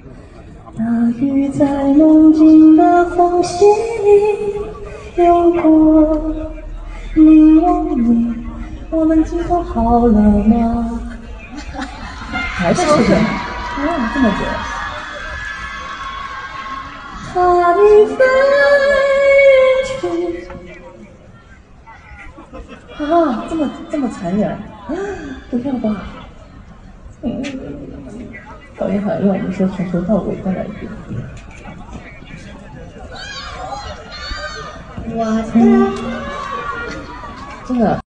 那雨在梦境的缝隙里流过，你问我们今后好了吗？ 还是这个，这么久。 它已飞远去。 啊，这么残忍，不要吧。导演好像要我们说从头到尾再来一遍。 我的， 真的，